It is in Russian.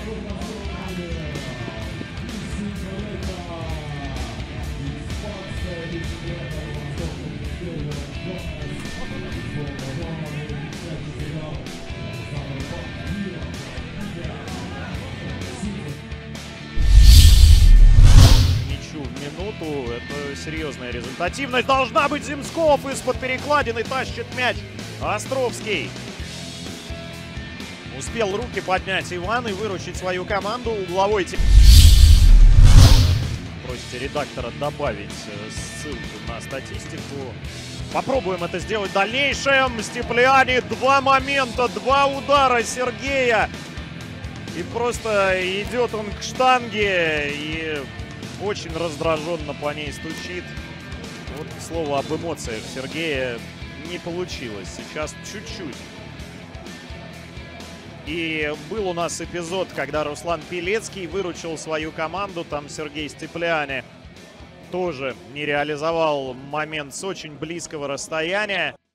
Минуту. Это серьезная результативность. Должна быть. Земсков из-под перекладины тащит мяч. Островский. Успел руки поднять Иван и выручить свою команду. Угловой. Просите редактора добавить ссылку на статистику. Попробуем это сделать в дальнейшем. Степлиани. Два момента, два удара Сергея. И просто идет он к штанге и очень раздраженно по ней стучит. Вот, к слову, об эмоциях Сергея не получилось. Сейчас чуть-чуть. И был у нас эпизод, когда Руслан Пилецкий выручил свою команду. Там Сергей Степлиани тоже не реализовал момент с очень близкого расстояния.